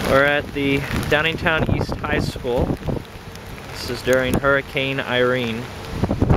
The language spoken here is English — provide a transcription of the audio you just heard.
We're at the Downingtown East High School. This is during Hurricane Irene.